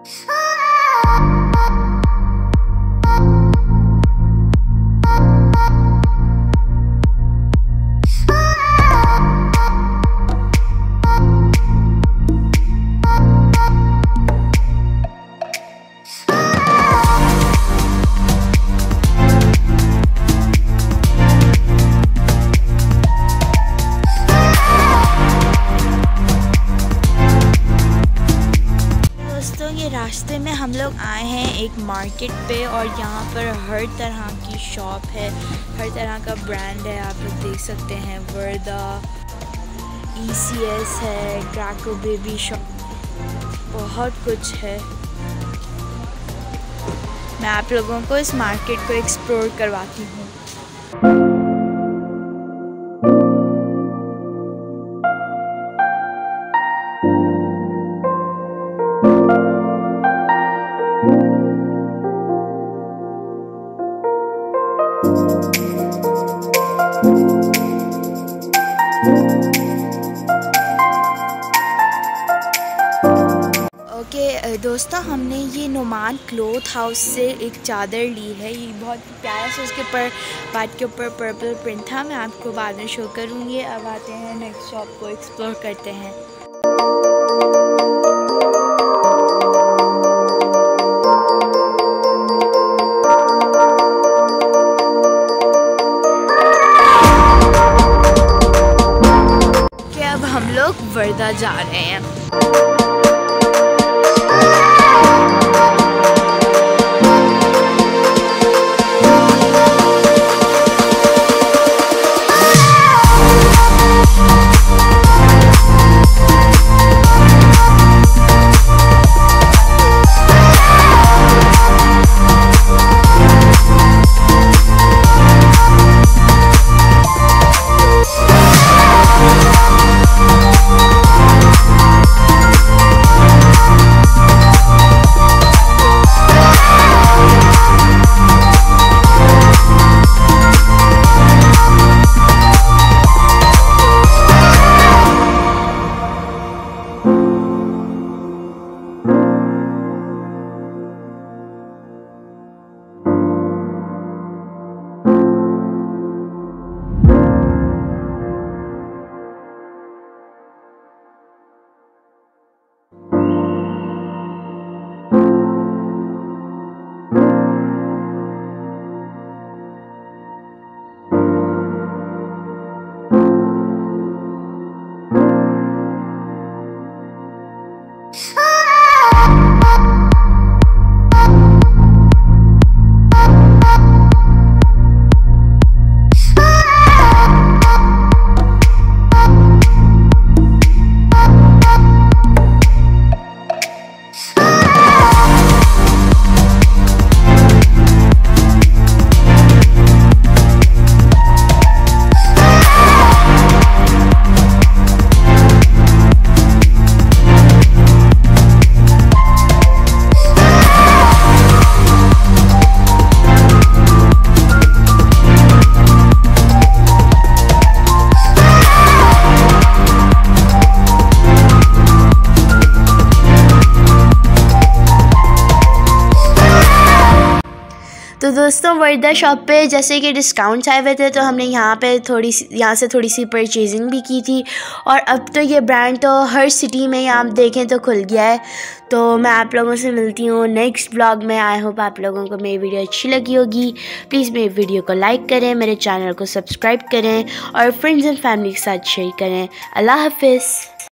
रास्ते में हम लोग आए हैं एक मार्केट पे और यहाँ पर हर तरह की शॉप है, हर तरह का ब्रांड है। आप लोग देख सकते हैं वर्दा, ECS है, क्रैको बेबी शॉप, बहुत कुछ है। मैं आप लोगों को इस मार्केट को एक्सप्लोर करवाती हूँ। दोस्तों, हमने ये नुमान क्लॉथ हाउस से एक चादर ली है। ये बहुत प्यारा सा, उसके ऊपर वाइट के ऊपर पर्पल प्रिंट था। मैं आपको बाद में शो करूँगी। अब आते हैं नेक्स्ट शॉप को एक्सप्लोर करते हैं। अब हम लोग वर्दा जा रहे हैं। तो दोस्तों, वर्दा शॉप पे जैसे कि डिस्काउंट्स आए हुए थे तो हमने यहाँ से थोड़ी सी परचेजिंग भी की थी। और अब तो ये ब्रांड तो हर सिटी में आप देखें तो खुल गया है। तो मैं आप लोगों से मिलती हूँ नेक्स्ट ब्लॉग में। आई होप आप लोगों को मेरी वीडियो अच्छी लगी होगी। प्लीज़ मेरी वीडियो को लाइक करें, मेरे चैनल को सब्सक्राइब करें और फ्रेंड्स एंड फैमिली के साथ शेयर करें। अल्लाह हाफिज़।